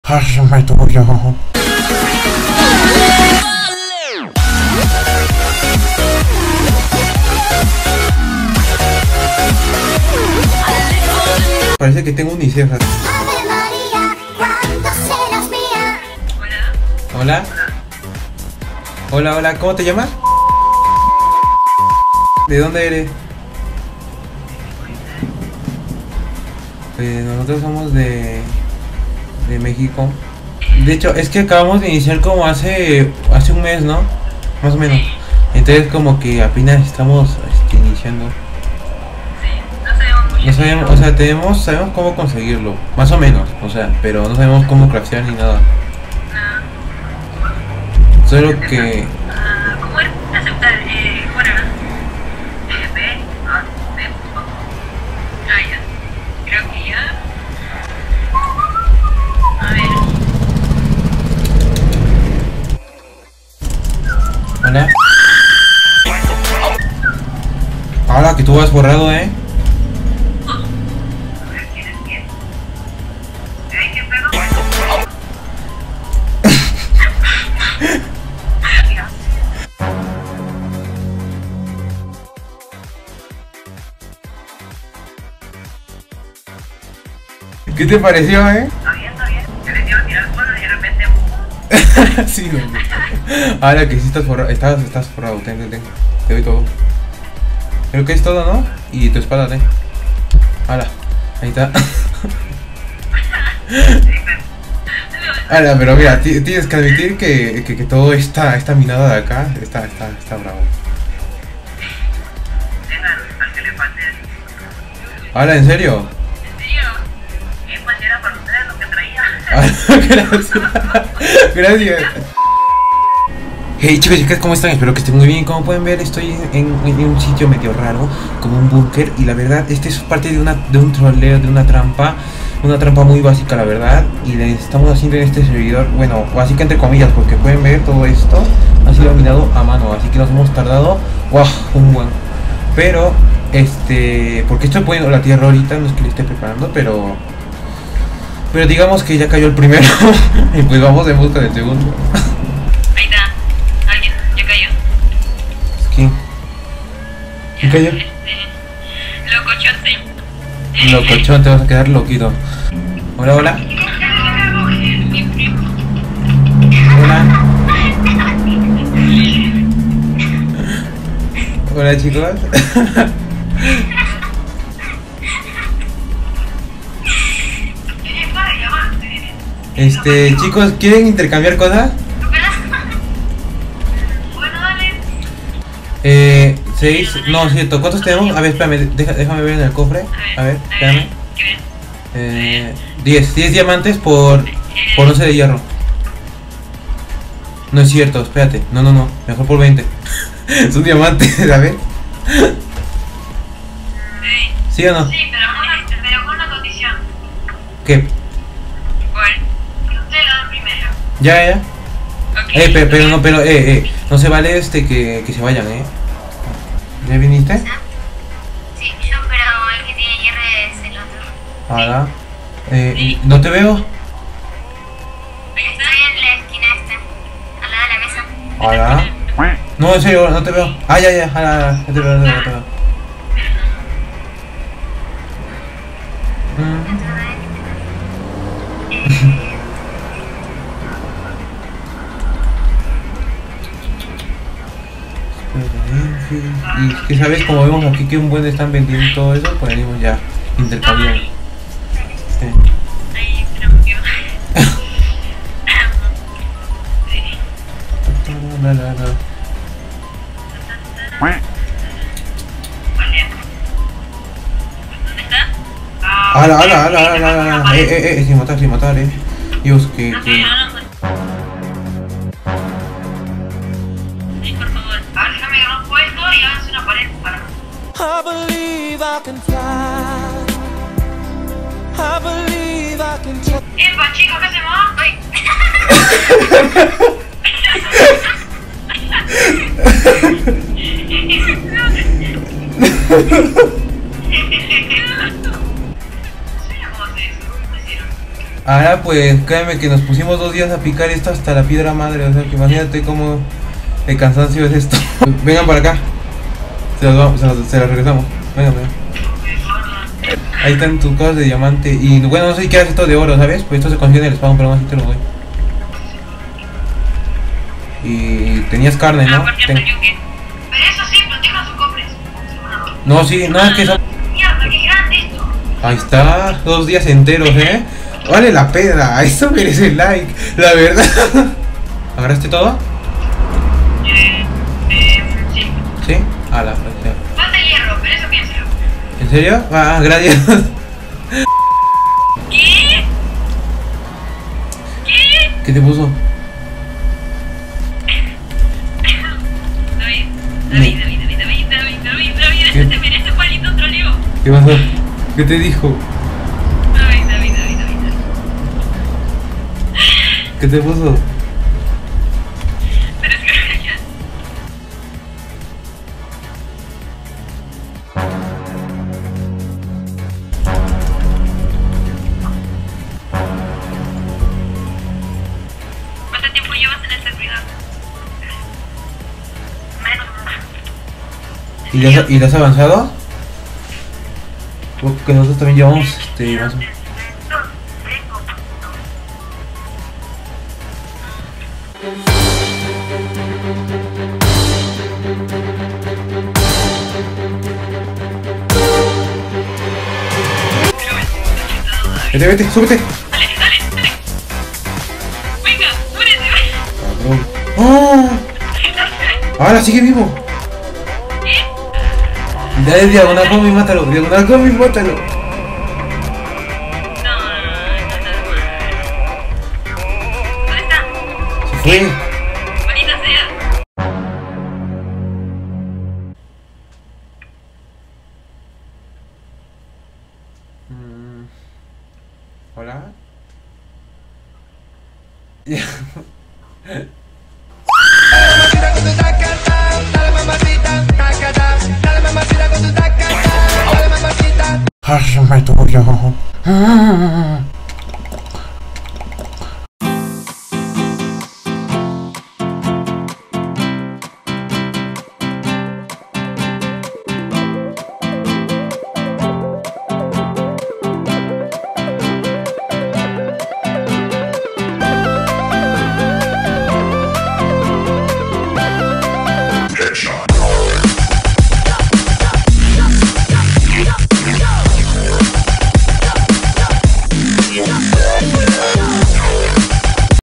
Hazme tuyo. Parece que tengo unicejas. Ave María, ¿cuándo serás mía? Hola. Hola, hola, ¿cómo te llamas? ¿De dónde eres? Nosotros somos de México. De hecho, es que acabamos de iniciar como hace un mes, ¿no? Más o menos. Entonces como que apenas estamos iniciando. No sabemos, o sea, sabemos cómo conseguirlo, más o menos, o sea, pero no sabemos cómo craftear ni nada. Solo que... ¿Cómo es? Aceptar, ¿cuál era? B, A, B, ah, ya. Creo que ya. A ver. Hola. Ahora que tú has borrado, A ver, ¿quién es quién? ¿Qué pedo? ¿Qué te pareció, Está bien, está bien. Yo les iba a tirar cosas y de repente... Sí, güey. Ahora que sí estás forrado, estás forrado, ten. Te doy todo. Creo que es todo, ¿no? Y tu espada, ten. Ahora, ahí está. Ahora, pero mira, tienes que admitir que todo esta minada de acá está bravo. Tengan, al que le falte... Ahora, ¿en serio? ¿En serio? Pues era para ustedes lo que traía. Gracias. Hey chicos y chicas, ¿cómo están? Espero que estén muy bien. Como pueden ver, estoy en un sitio medio raro, como un búnker. Y la verdad, este es parte de un troleo, de una trampa muy básica, la verdad. Y le estamos haciendo en este servidor, bueno, básica entre comillas, porque pueden ver todo esto ha sido minado a mano. Así que nos hemos tardado, wow, un buen. Pero, porque estoy poniendo la tierra ahorita, no es que le esté preparando, pero digamos que ya cayó el primero. Y pues vamos en busca del segundo. Ahí está. Alguien, ya cayó. ¿Quién? ¿Quién cayó? Locochote. Locochón, te vas a quedar loquito. Hola, hola. Mi primo. Hola. Hola chicos. Chicos, ¿quieren intercambiar cosas? Bueno, dale. 6, no, cierto, ¿cuántos tenemos? A ver, espérame, déjame ver en el cofre. A ver, espérame. ¿Qué 10 diamantes por 11 de hierro. No es cierto, espérate, no, mejor por 20. Es un diamante, a ver. ¿Sí o no? Sí, pero con una condición. ¿Qué? ¿Cuál? Que ustedes lo dan primero. Ya. Okay. Pero no se vale que se vayan, ¿Ya viniste? Sí, yo, pero el que tiene hierro es el otro. Ahora. No te veo. Estoy en la esquina esta, al lado de la mesa. Ahora. No, en serio, no te veo. Ah, ya, ya te veo. Y es que sabes, como vemos aquí que un buen están vendiendo todo eso, pues venimos ya intercambiar. Sí. Ahí trampió. ¿Dónde está? ¡Hala! Sin matar, Dios, que... No, sí, por favor. Ahora déjame rompo esto y háganse una pared para... I believe I can fly. I believe I can fly. ¡Epa, chicos! ¿Qué hacemos? ¡Ay! ¿Cómo hace eso? ¿Cómo hicieron? Ahora pues créeme que nos pusimos 2 días a picar esto hasta la piedra madre, o sea que imagínate cómo el cansancio es esto. Vengan para acá. Se las regresamos. Vengan. Ahí están tus cosas de diamante. Y bueno, no sé si quieres esto de oro, ¿sabes? Pues esto se consigue en el spawn, pero aún así te lo doy. Y tenías carne, ¿no? Pero eso sí, proteja sus cofres. No, sí, no, es que son... Mierda, qué grande esto. Ahí está, 2 días enteros, Vale la pena, eso merece el like, la verdad. ¿Agarraste todo? Sí. ¿Sí? A la fracción. Falta hierro, pero eso piénselo. ¿En serio? Ah, gracias. ¿Qué? ¿Qué? ¿Qué te puso? David, ¿Qué? este te merece un palito troleo. ¿Qué pasó? ¿Qué te dijo? David. ¿Qué te puso? Pero es que ya. ¿Cuánto tiempo llevas en el servidor? Menos. ¿Y lo has avanzado? Porque nosotros también llevamos más o menos. Vete, súbete. Dale. Venga, súbete. Cabrón. ¡Oh! Ahora sigue vivo. Dale diagonal con mi mátalo. No. ¿Dónde está? Se fue. Maldita sea. Hola. Hazme tuyo.